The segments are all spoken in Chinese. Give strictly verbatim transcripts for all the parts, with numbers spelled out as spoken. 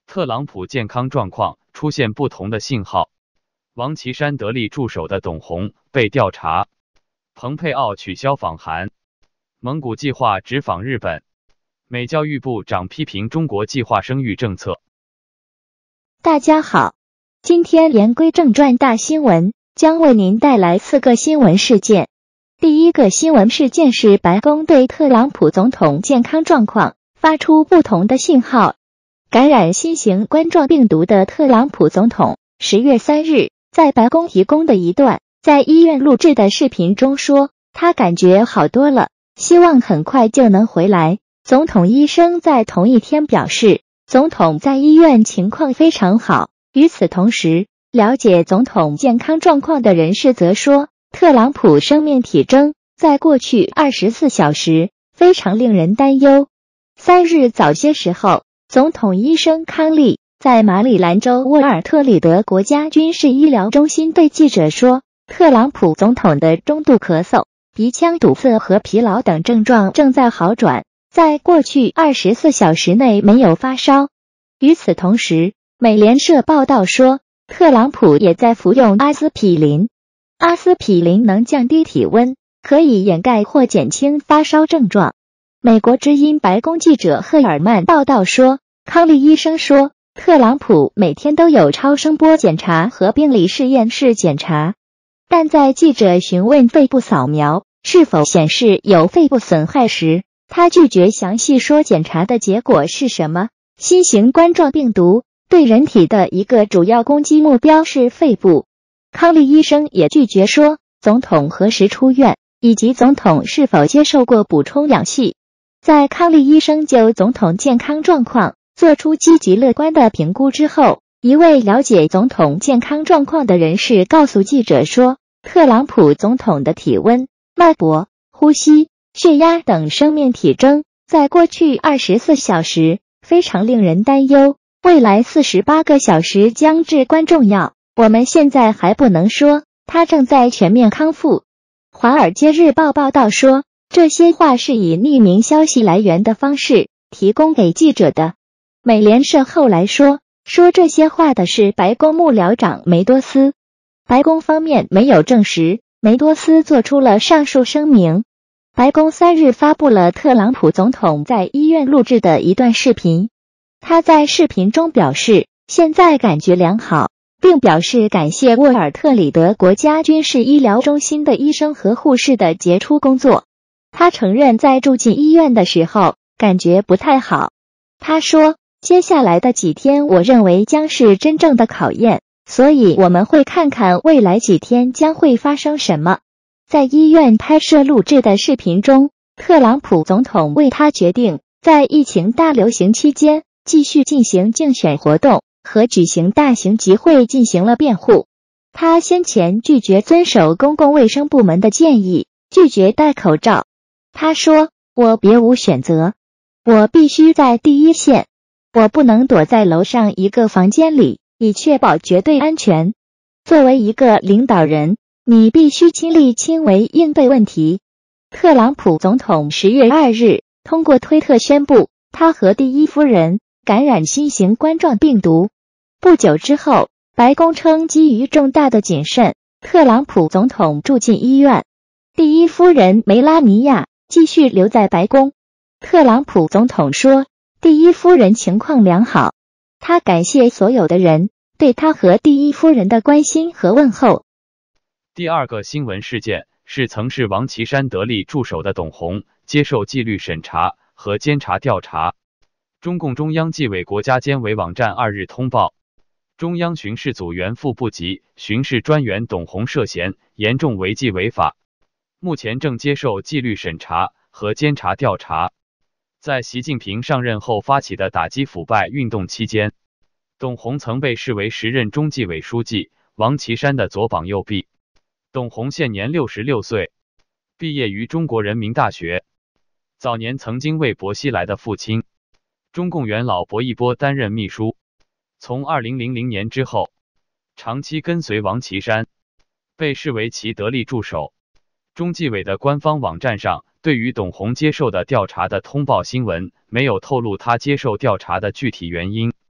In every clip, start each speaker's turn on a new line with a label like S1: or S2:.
S1: 特朗普健康状况出现不同的信号。王岐山得力助手的董洪被调查。蓬佩奥取消访韩。蒙古计划直访日本。美教育部长批评中国计划生育政策。
S2: 大家好，今天言归正传，大新闻将为您带来四个新闻事件。第一个新闻事件是白宫对特朗普总统健康状况发出不同的信号。感染新型冠状病毒的特朗普总统十月三日在白宫提供的一段在医院录制的视频中说，他感觉好多了，希望很快就能回来。总统医生在同一天表示，总统在医院情况非常好。与此同时，了解总统健康状况的人士则说，特朗普生命体征在过去二十四小时非常令人担忧。三日早些时候，总统医生康利在马里兰州沃尔特里德国家军事医疗中心对记者说，特朗普总统的中度咳嗽、鼻腔堵塞和疲劳等症状正在好转，在过去二十四小时内没有发烧。与此同时，美联社报道说，特朗普也在服用阿司匹林。阿司匹林能降低体温，可以掩盖或减轻发烧症状。美国之音白宫记者赫尔曼报道说，康利医生说，特朗普每天都有超声波检查和病理实验室检查，但在记者询问肺部扫描是否显示有肺部损害时，他拒绝详细说检查的结果是什么。新型冠状病毒对人体的一个主要攻击目标是肺部。康利医生也拒绝说总统何时出院，以及总统是否接受过补充氧气。在康利医生就总统健康状况做出积极乐观的评估之后，一位了解总统健康状况的人士告诉记者说，特朗普总统的体温、脉搏、呼吸、血压等生命体征在过去二十四小时非常令人担忧，未来四十八个小时将至关重要。我们现在还不能说他正在全面康复。华尔街日报报道说，这些话是以匿名消息来源的方式提供给记者的。美联社后来说，说这些话的是白宫幕僚长梅多斯。白宫方面没有证实梅多斯做出了上述声明。白宫三日发布了特朗普总统在医院录制的一段视频。他在视频中表示，现在感觉良好，并表示感谢沃尔特里德国家军事医疗中心的医生和护士的杰出工作。他承认在住进医院的时候感觉不太好。他说，接下来的几天我认为将是真正的考验，所以我们会看看未来几天将会发生什么。在医院拍摄录制的视频中，特朗普总统为他决定在疫情大流行期间继续进行竞选活动和举行大型集会进行了辩护。他先前拒绝遵守公共卫生部门的建议，拒绝戴口罩。他说，我别无选择，我必须在第一线，我不能躲在楼上一个房间里，以确保绝对安全。作为一个领导人，你必须亲力亲为应对问题。特朗普总统十月二日通过推特宣布，他和第一夫人感染新型冠状病毒。不久之后，白宫称基于重大的谨慎，特朗普总统住进医院。第一夫人梅拉尼亚继续留在白宫。特朗普总统说，第一夫人情况良好，他感谢所有的人对他和第一夫人的关心和问候。
S1: 第二个新闻事件是曾是王岐山得力助手的董洪接受纪律审查和监察调查。中共中央纪委国家监委网站二日通报，中央巡视组原副部级巡视专员董洪涉嫌严重违纪违法，目前正接受纪律审查和监察调查。在习近平上任后发起的打击腐败运动期间，董洪曾被视为时任中纪委书记王岐山的左膀右臂。董洪现年六十六岁，毕业于中国人民大学。早年曾经为薄熙来的父亲中共元老薄一波担任秘书。从二零零零年之后，长期跟随王岐山，被视为其得力助手。中纪委的官方网站上对于董洪接受的调查的通报新闻没有透露他接受调查的具体原因。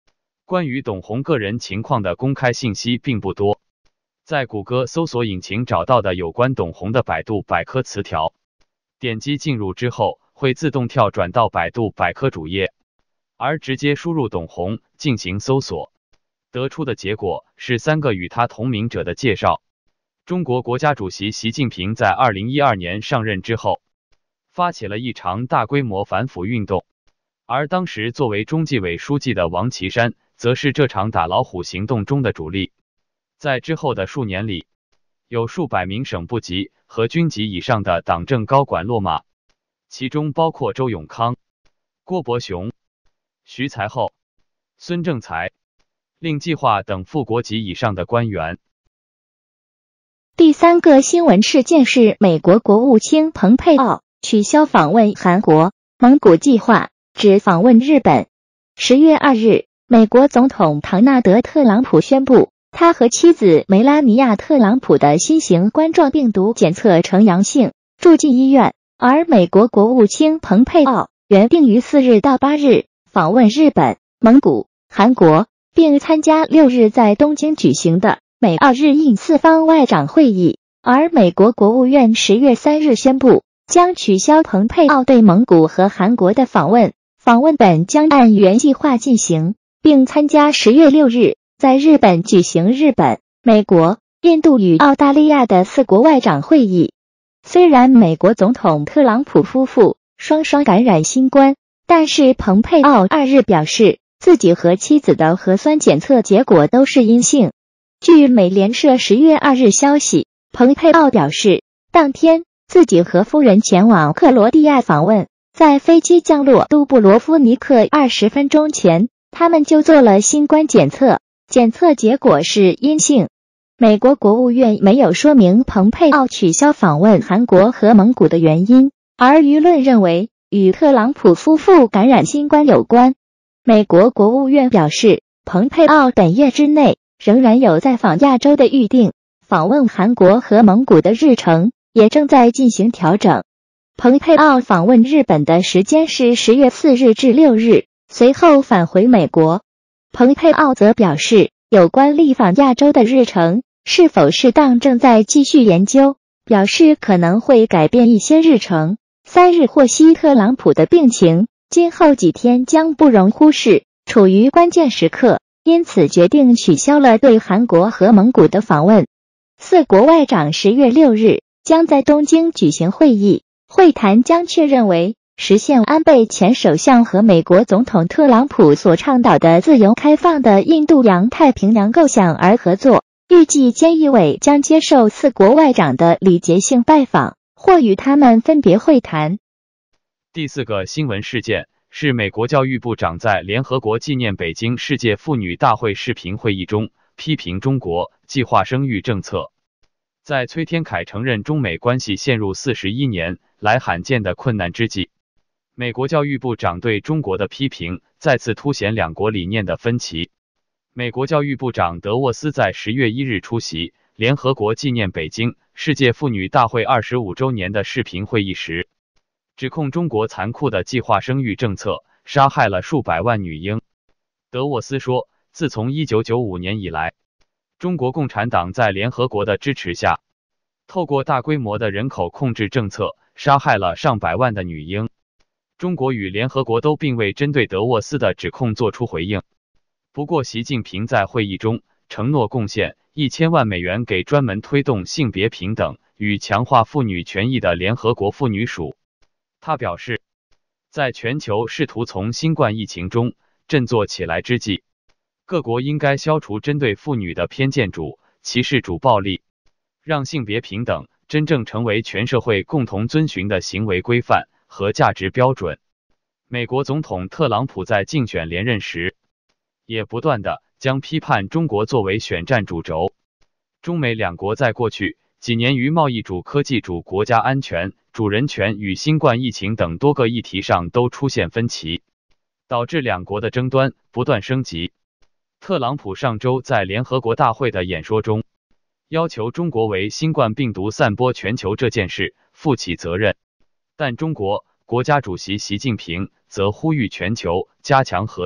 S1: 关于董宏个人情况的公开信息并不多。在谷歌搜索引擎找到的有关董宏的百度百科词条，点击进入之后会自动跳转到百度百科主页，而直接输入董宏进行搜索，得出的结果是三个与他同名者的介绍。中国国家主席习近平在二零一二年上任之后，发起了一场大规模反腐运动，而当时作为中纪委书记的王岐山，则是这场打老虎行动中的主力。在之后的数年里，有数百名省部级和军级以上的党政高管落马，其中包括周永康、郭伯雄、徐才厚、孙政才、令计划等副国级以上的官员。
S2: 第三个新闻事件是美国国务卿蓬佩奥取消访问韩国、蒙古计划，只访问日本。十月二日，美国总统唐纳德·特朗普宣布，他和妻子梅拉尼亚·特朗普的新型冠状病毒检测呈阳性，住进医院。而美国国务卿蓬佩奥原定于四日到八日访问日本、蒙古、韩国，并参加六日在东京举行的美澳日印四方外长会议。而美国国务院十月三日宣布，将取消蓬佩奥对蒙古和韩国的访问，访问本将按原计划进行，并参加十月六日在日本举行日本、美国、印度与澳大利亚的四国外长会议。虽然美国总统特朗普夫妇双双感染新冠，但是蓬佩奥二日表示，自己和妻子的核酸检测结果都是阴性。据美联社十月二日消息，蓬佩奥表示，当天自己和夫人前往克罗地亚访问，在飞机降落杜布罗夫尼克二十分钟前，他们就做了新冠检测，检测结果是阴性。美国国务院没有说明蓬佩奥取消访问韩国和蒙古的原因，而舆论认为与特朗普夫妇感染新冠有关。美国国务院表示，蓬佩奥本月之内仍然有在访亚洲的预定，访问韩国和蒙古的日程也正在进行调整。蓬佩奥访问日本的时间是十月四日至六日，随后返回美国。蓬佩奥则表示，有关历访亚洲的日程是否适当正在继续研究，表示可能会改变一些日程。三日获悉特朗普的病情，今后几天将不容忽视，处于关键时刻，因此决定取消了对韩国和蒙古的访问。四国外长十月六日将在东京举行会议，会谈将确认为实现安倍前首相和美国总统特朗普所倡导的自由开放的印度洋太平洋构想而合作。预计菅义伟将接受四国外长的礼节性拜访，或与他们分别会谈。
S1: 第四个新闻事件是美国教育部长在联合国纪念北京世界妇女大会视频会议中批评中国计划生育政策。在崔天凯承认中美关系陷入四十一年来罕见的困难之际，美国教育部长对中国的批评再次凸显两国理念的分歧。美国教育部长德沃斯在十月一日出席联合国纪念北京世界妇女大会二十五周年的视频会议时，指控中国残酷的计划生育政策杀害了数百万女婴。德沃斯说，自从一九九五年以来，中国共产党在联合国的支持下，透过大规模的人口控制政策，杀害了上百万的女婴。中国与联合国都并未针对德沃斯的指控作出回应。不过，习近平在会议中承诺贡献一千万美元给专门推动性别平等与强化妇女权益的联合国妇女署。他表示，在全球试图从新冠疫情中振作起来之际，各国应该消除针对妇女的偏见主、歧视主暴力，让性别平等真正成为全社会共同遵循的行为规范和价值标准。美国总统特朗普在竞选连任时，也不断地将批判中国作为选战主轴。中美两国在过去几年于贸易主、科技主、国家安全、主人权与新冠疫情等多个议题上都出现分歧，导致两国的争端不断升级。特朗普上周在联合国大会的演说中，要求中国为新冠病毒散播全球这件事负起责任，但中国国家主席习近平则呼吁全球加强合作，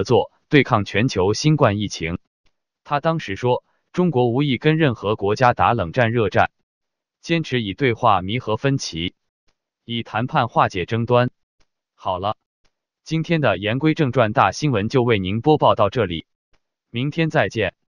S1: 对抗全球新冠疫情。他当时说，中国无意跟任何国家打冷战热战，坚持以对话弥合分歧，以谈判化解争端。好了，今天的言归正传大新闻就为您播报到这里，明天再见。